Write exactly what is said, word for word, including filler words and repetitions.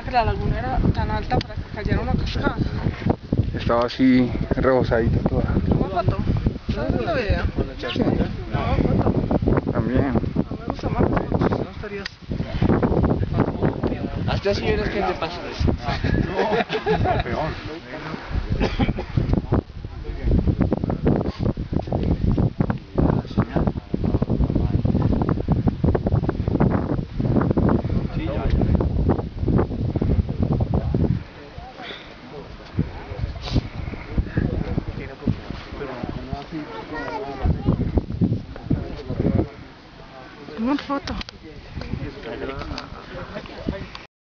que la laguna era tan alta para que cayera una cascada. Estaba así rebosadita toda. ¿Toma foto? ¿Estás viendo video? Sí. No, foto. También. No me gusta más fotos, no estarías. Hasta si eres que te pasa eso. No, peor. Toma foto.